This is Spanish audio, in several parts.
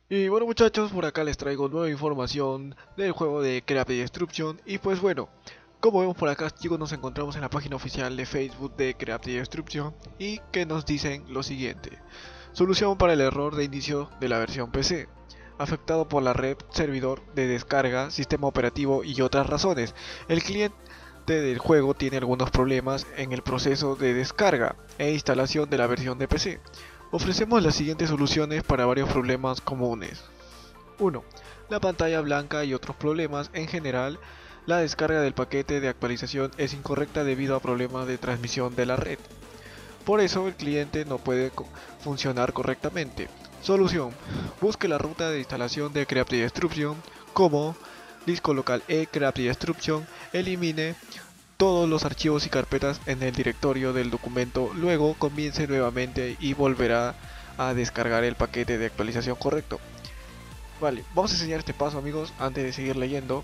Y bueno muchachos, por acá les traigo nueva información del juego de Craft Destruction. Y pues bueno, como vemos por acá chicos, nos encontramos en la página oficial de Facebook de Craft Destruction y que nos dicen lo siguiente: solución para el error de inicio de la versión PC, afectado por la red, servidor de descarga, sistema operativo y otras razones. El cliente del juego tiene algunos problemas en el proceso de descarga e instalación de la versión de PC. Ofrecemos las siguientes soluciones para varios problemas comunes. 1. La pantalla blanca y otros problemas. En general, la descarga del paquete de actualización es incorrecta debido a problemas de transmisión de la red. Por eso el cliente no puede funcionar correctamente. Solución: busque la ruta de instalación de Craft Destruction como disco local E Craft Destruction, elimine todos los archivos y carpetas en el directorio del documento, luego comience nuevamente y volverá a descargar el paquete de actualización correcto. Vale, vamos a enseñar este paso amigos. Antes de seguir leyendo,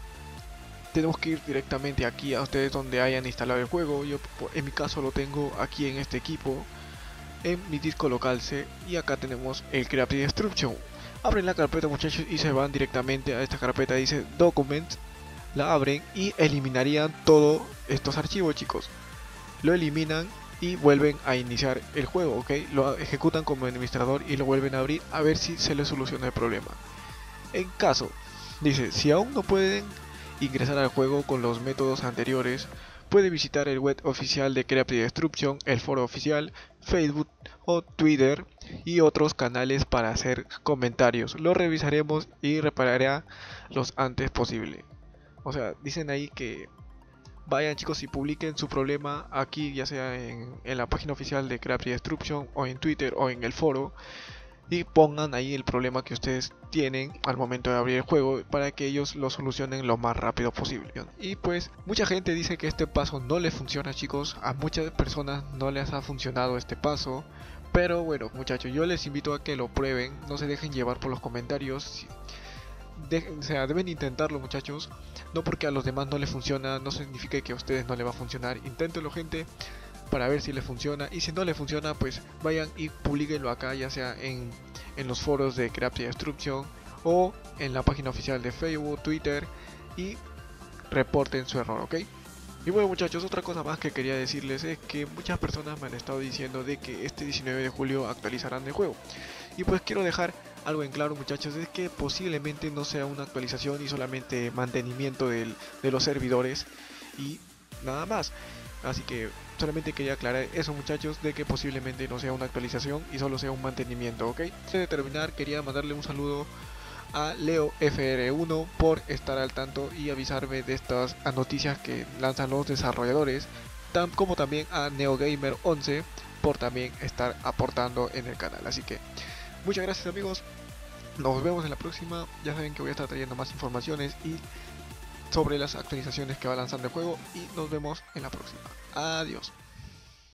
tenemos que ir directamente aquí a ustedes donde hayan instalado el juego. Yo en mi caso lo tengo aquí en este equipo, en mi disco local C, y acá tenemos el Craft Destruction. Abren la carpeta muchachos y se van directamente a esta carpeta, dice Documents. La abren y eliminarían todos estos archivos chicos. Lo eliminan y vuelven a iniciar el juego, ok, lo ejecutan como administrador y lo vuelven a abrir a ver si se les soluciona el problema. En caso, dice, si aún no pueden ingresar al juego con los métodos anteriores, puede visitar el web oficial de Craft Destruction, el foro oficial, Facebook o Twitter y otros canales para hacer comentarios. Lo revisaremos y reparará los antes posible. O sea, dicen ahí que vayan chicos y publiquen su problema aquí, ya sea en la página oficial de Craft Destruction o en Twitter o en el foro, y pongan ahí el problema que ustedes tienen al momento de abrir el juego para que ellos lo solucionen lo más rápido posible. Y pues mucha gente dice que este paso no les funciona chicos, a muchas personas no les ha funcionado este paso. Pero bueno muchachos, yo les invito a que lo prueben, no se dejen llevar por los comentarios. O sea, deben intentarlo muchachos. No porque a los demás no les funciona, no significa que a ustedes no les va a funcionar. Inténtenlo gente, para ver si les funciona. Y si no les funciona, pues vayan y publiquenlo acá, ya sea en los foros de Craft Destruction o en la página oficial de Facebook, Twitter, y reporten su error, ¿ok? Y bueno muchachos, otra cosa más que quería decirles es que muchas personas me han estado diciendo de que este 19 de julio actualizarán el juego. Y pues quiero dejar algo en claro muchachos, es que posiblemente no sea una actualización y solamente mantenimiento de los servidores y nada más. Así que solamente quería aclarar eso muchachos, de que posiblemente no sea una actualización y solo sea un mantenimiento, ¿ok? Antes de terminar quería mandarle un saludo a Leo FR1 por estar al tanto y avisarme de estas noticias que lanzan los desarrolladores, como también a NeoGamer11 por también estar aportando en el canal. Así que muchas gracias amigos, nos vemos en la próxima. Ya saben que voy a estar trayendo más informaciones y sobre las actualizaciones que va lanzando el juego, y nos vemos en la próxima. Adiós.